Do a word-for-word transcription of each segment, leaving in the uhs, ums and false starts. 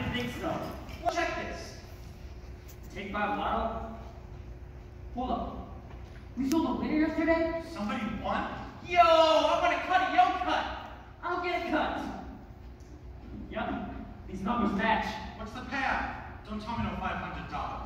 didn't think so. Well, check this. Take my bottle. Hold up. We sold a winner yesterday? Somebody won? Yo, I want a cut. Yo, cut. I'll get a cut. Yep. These numbers match. What's the payout? Don't tell me no five hundred dollars.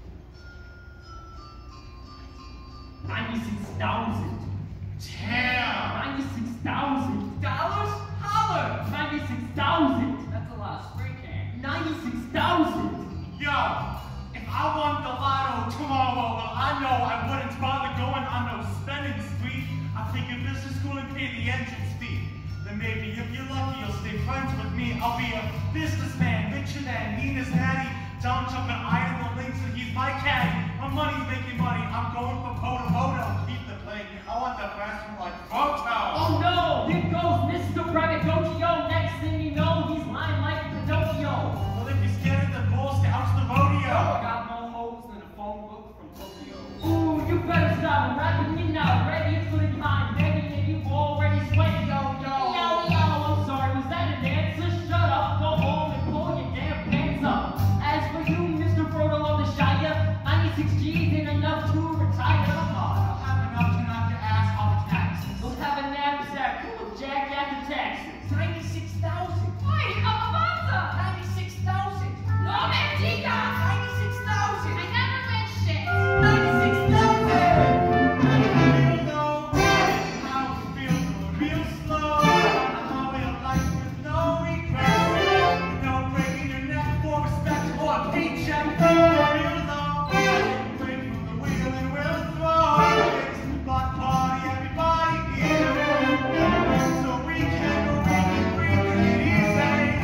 ninety-six thousand. Damn! ninety-six thousand. Dollars? Holler! ninety-six thousand. That's a lot of spray can. ninety-six thousand. Yo, if I won the lotto tomorrow, well, I know I wouldn't bother going on no spending spree. I'll take a business school and pay the entrance fee. Then maybe if you're lucky, you'll stay friends with me. I'll be a businessman, richer than Nina's daddy. Down jumping Iowa links, and he's my caddy. My money's making money. I'm going for photo photo. Keep the plane. I want the best from like photo. Oh no! Here goes Mister Private Gokio. Next thing you know, he's lying like Pinocchio. Well, if you're scared of the Boy Scouts, the rodeo. I got more hoes than a phone book from Tokyo. Ooh, you better stop rapping. You're not ready. It's for the time, baby, and you already sweating. Yo, yo. Yo, yo. I'm sorry. Was that an answer? Shut up. Go home and pull your damn pants up. As for you, Mister Frodo of the Shire, ninety-six G's ain't enough to retire. Come on, I'll have enough to knock your ass off the taxes. let's have a knapsack full of jack after taxes. ninety-six thousand. Wait, Alfonso! ninety-six thousand. No, Mantica! ninety-six thousand. I never win shit! ninety-six thousand. You know how to feel real slow on the highway of life with no regrets. No breaking your neck for respect or a paycheck. Real low, break from the wheel and we'll throw it. Block party, everybody here, so we can break it, break it easy.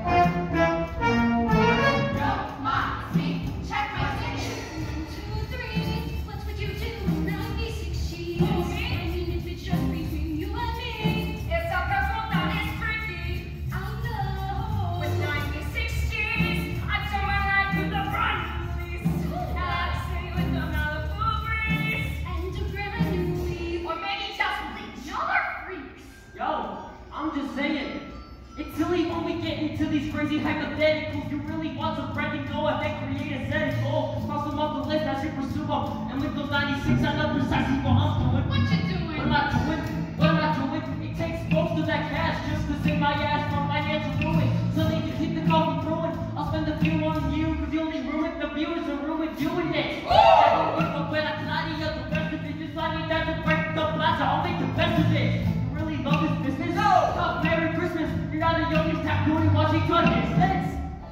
Go, my feet, check my station. One, two, three. What would you do? ninety-six G's. I mean, if it's just between you and me. It's a purple that is freaky. I know. With ninety-six G's, I turn my life to the front, please. I say with a Malibu breeze. And a brand new leaf. Or maybe just bleach. Y'all are freaks. Yo, I'm just saying. It's silly when we get into these crazy hypotheticals. You really want some friend to go ahead, create a set goal. Cross them off the list as you pursue them. And with those ninety-six, I know precisely what I'm doing. What you What doing? am I doing? What am I doing? It takes most of that cash just to save my ass from financial ruin. So they can keep the coffee brewing. I'll spend a few on you, cause you only ruined the viewers and ruined doing it. I don't give a when I can of the rest of it. Just I need that to break the plaza. I'll make the best of it. You really love this business? No! Oh, Merry Christmas. You're not the youngest tattooing watching goodness. Let's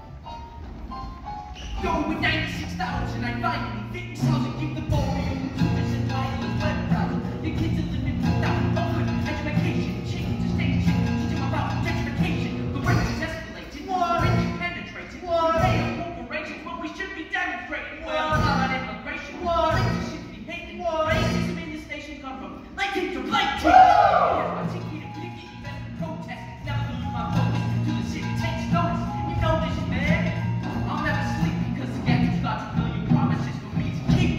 Go with ninety-six thousand, I finally fix house and keep the ball rolling to this entire web browser. Your kids are living without open education, change the station, teach them about gentrification. The rate is escalating, the rate is penetrating. We pay corporations what we should be demonstrating. Well, not immigration, races should be hated. Racism in the station come from liking to play team. I take me to picky events and protests. Never lose my focus to the city takes notice. You know this, man. I'll never sleep because the gangsters got a million promises for me to keep.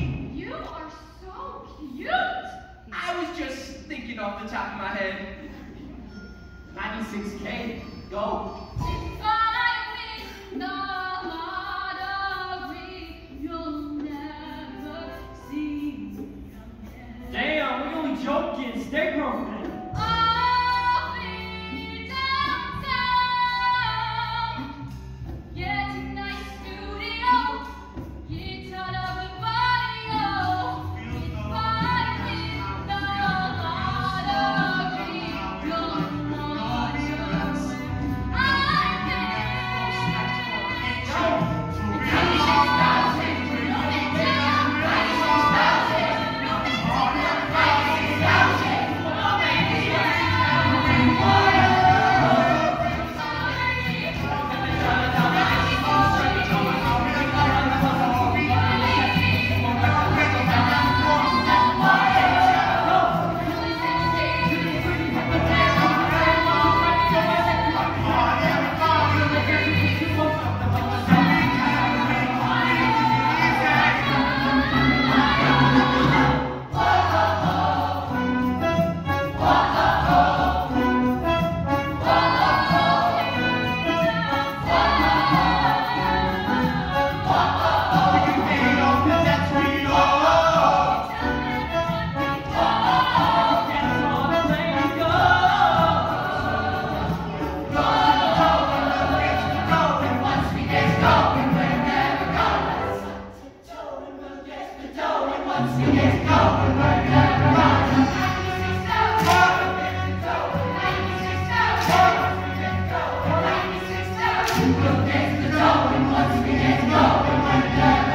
once we get going, we're never gonna. ninety-six thousand. ninety-six thousand. ninety-six thousand. We'll get the going once we get going, we're never